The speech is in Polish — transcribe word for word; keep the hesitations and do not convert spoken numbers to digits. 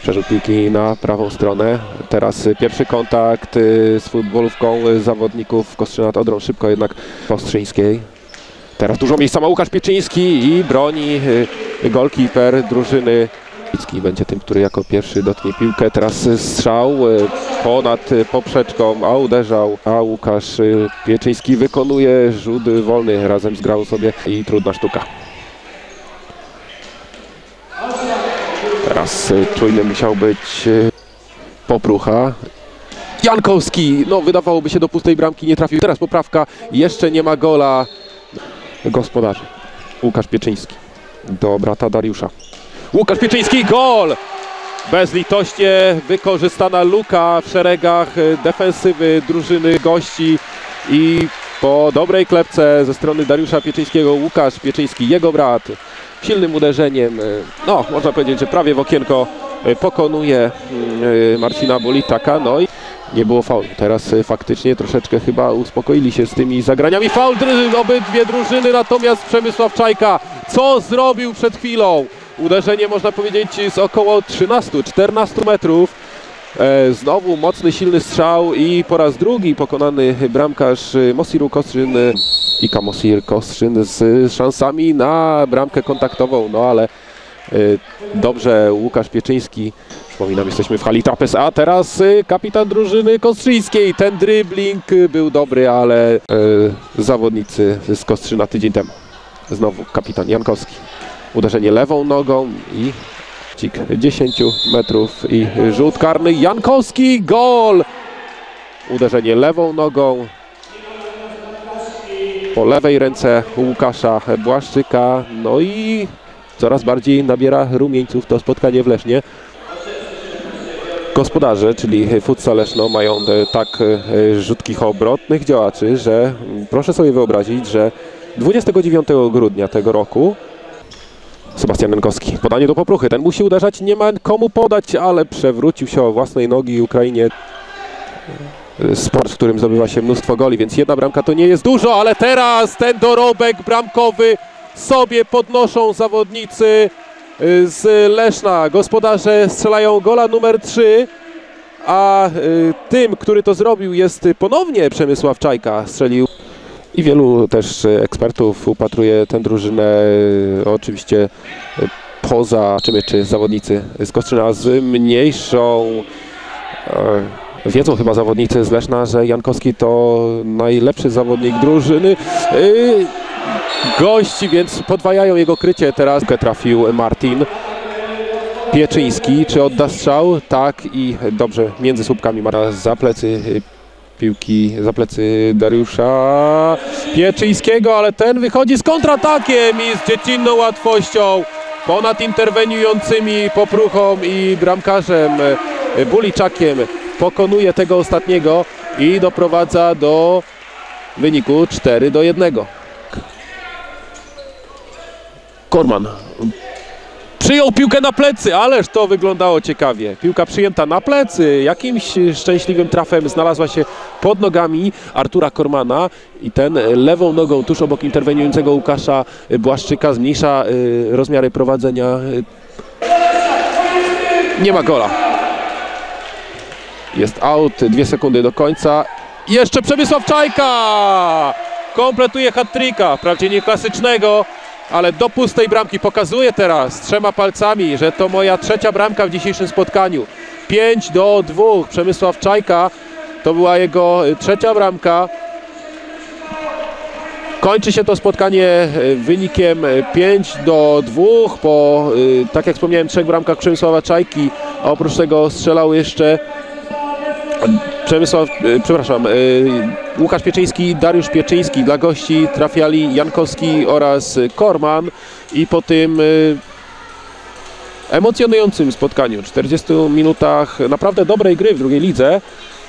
Przerzut piłki na prawą stronę. Teraz pierwszy kontakt z futbolówką zawodników Kostrzyna nad Odrą. Szybko jednak Kostrzyńskiej. Teraz dużo miejsca ma Łukasz Pieczyński i broni golkiper drużyny. Będzie tym, który jako pierwszy dotknie piłkę. Teraz strzał ponad poprzeczką, a uderzał. A Łukasz Pieczyński wykonuje rzut wolny razem z grał sobie i trudna sztuka. Teraz czujny musiał być Poprucha. Jankowski, no wydawałoby się do pustej bramki, nie trafił. Teraz poprawka, jeszcze nie ma gola gospodarzy. Łukasz Pieczyński do brata Dariusza. Łukasz Pieczyński, gol! Bezlitośnie wykorzystana luka w szeregach defensywy drużyny gości i po dobrej klepce ze strony Dariusza Pieczyńskiego Łukasz Pieczyński, jego brat, silnym uderzeniem, no można powiedzieć, że prawie w okienko pokonuje Marcina Bulitaka, no i nie było faulu. Teraz faktycznie troszeczkę chyba uspokoili się z tymi zagraniami. Faul obydwie drużyny, natomiast Przemysław Czajka, co zrobił przed chwilą? Uderzenie można powiedzieć z około trzynastu czternastu metrów. E, znowu mocny, silny strzał i po raz drugi pokonany bramkarz Mosiru Kostrzyn i Mosir Kostrzyn z szansami na bramkę kontaktową, no ale e, dobrze Łukasz Pieczyński. Przypominam, jesteśmy w hali Trapez, a teraz e, kapitan drużyny kostrzyńskiej. Ten dribbling był dobry, ale e, zawodnicy z Kostrzyna tydzień temu. Znowu kapitan Jankowski. Uderzenie lewą nogą i cik dziesięć metrów i rzut karny. Jankowski, gol! Uderzenie lewą nogą po lewej ręce Łukasza Błaszczyka. No i coraz bardziej nabiera rumieńców to spotkanie w Lesznie. Gospodarze, czyli Futsal Leszno, mają tak rzutkich, obrotnych działaczy, że proszę sobie wyobrazić, że dwudziestego dziewiątego grudnia tego roku Sebastian Jankowski, podanie do Popruchy, ten musi uderzać, nie ma komu podać, ale przewrócił się o własnej nogi. Ukrainie sport, w którym zdobywa się mnóstwo goli, więc jedna bramka to nie jest dużo, ale teraz ten dorobek bramkowy sobie podnoszą zawodnicy z Leszna. Gospodarze strzelają gola numer trzy, a tym, który to zrobił, jest ponownie Przemysław Czajka. Strzelił. I wielu też ekspertów upatruje tę drużynę oczywiście poza, czy, czy zawodnicy z Kostrzyna z mniejszą e, wiedzą chyba zawodnicy z Leszna, że Jankowski to najlepszy zawodnik drużyny y, gości, więc podwajają jego krycie. Teraz trafił Martin Pieczyński, czy odda strzał? Tak, i dobrze, między słupkami ma za plecy piłki, za plecy Dariusza Pieczyńskiego, ale ten wychodzi z kontratakiem i z dziecinną łatwością ponad interweniującymi Popruchą i bramkarzem Buliczakiem pokonuje tego ostatniego i doprowadza do wyniku cztery do jednego. Korman przyjął piłkę na plecy, ależ to wyglądało ciekawie. Piłka przyjęta na plecy, jakimś szczęśliwym trafem znalazła się pod nogami Artura Kormana i ten lewą nogą tuż obok interweniującego Łukasza Błaszczyka zmniejsza y, rozmiary prowadzenia. Nie ma gola. Jest out, dwie sekundy do końca. Jeszcze Przemysław Czajka kompletuje hat-tricka, wprawdzie nie klasycznego, ale do pustej bramki. Pokazuje teraz trzema palcami, że to moja trzecia bramka w dzisiejszym spotkaniu. pięć do dwóch. Przemysław Czajka, to była jego trzecia bramka. Kończy się to spotkanie wynikiem pięć do dwóch po, tak jak wspomniałem, trzech bramkach Przemysława Czajki. A oprócz tego strzelał jeszcze Przemysław, przepraszam, Łukasz Pieczyński i Dariusz Pieczyński. Dla gości trafiali Jankowski oraz Korman i po tym emocjonującym spotkaniu, czterdziestu minutach naprawdę dobrej gry w drugiej lidze,